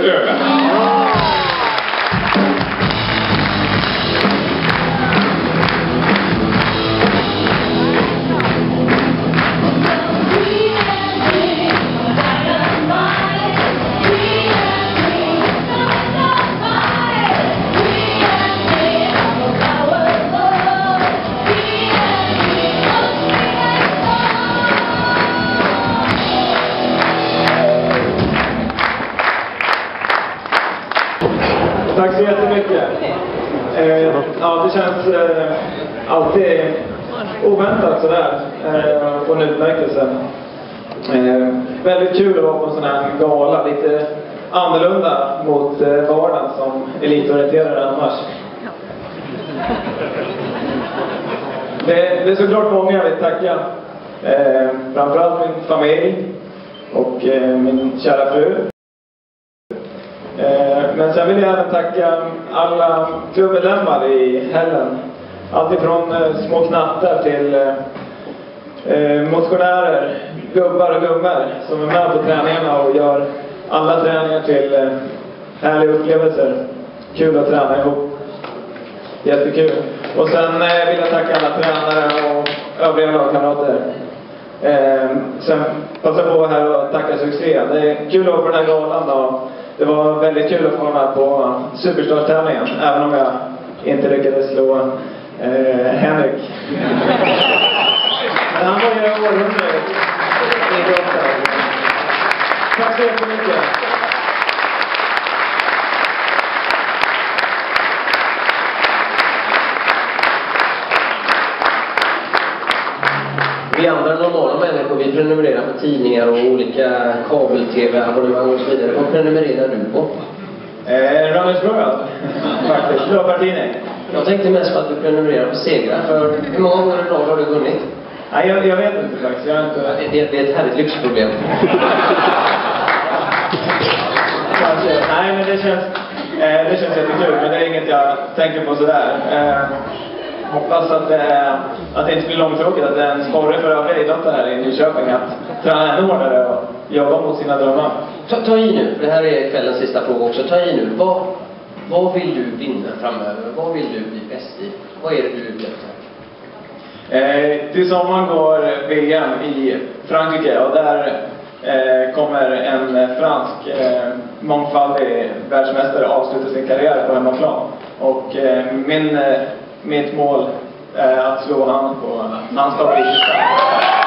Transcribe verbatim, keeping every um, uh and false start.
öga. Tack så jättemycket. Eh, ja, det känns eh, alltid oväntat sådär. Eh, få en utmärkelse. Eh, väldigt kul att vara på en sån här gala. Lite annorlunda mot eh, vardagen som elitorienterade annars. Det, det är såklart många jag vill tacka. Eh, framförallt min familj och eh, min kära fru. Men sen vill jag även tacka alla klubbmedlemmar i Hällen. Alltifrån små knattar till eh, motionärer, gubbar och gummor som är med på träningarna och gör alla träningar till eh, härliga upplevelser. Kul att träna ihop. Jättekul. Och sen eh, vill jag tacka alla tränare och övriga lagkamrater. Eh, sen passa på här och tacka Succé. Det är kul att vara på den här galan då. Det var väldigt kul att få vara med på Superstars-tävlingen, även om jag inte lyckades slå eh, Henrik. Men han var ju århundradet i idrotten. Tack så jättemycket. Vi andra normala människor, vi prenumererar på tidningar och olika kabel-tv-abonnemang och så vidare. Vad prenumererar du på? Eh, Runners World, faktiskt. Löpartidning. Jag tänkte mest på att du prenumererar på segrar. För hur många gånger i rad har du vunnit? Nej, jag, jag vet inte faktiskt. Jag har inte... det, det är ett härligt lyxproblem. Nej, men det känns, eh, det känns jättekul. Men det är inget jag tänker på sådär. Eh, hoppas att det, att det inte blir långtråkigt, att det är en sporre för övriga idrottare här i Nyköping att träna ännu hårdare och jobba mot sina drömmar. Ta, ta i nu, för det här är kvällens sista fråga också. Ta i nu. Vad, vad vill du vinna framöver? Vad vill du bli bäst i? Vad är det du vill eh, Till sommaren går V M i Frankrike och där eh, kommer en fransk eh, mångfaldig världsmästare avsluta sin karriär på hemmaplan. Och eh, min... Eh, Mitt mål är att slå han på hans favoritstad.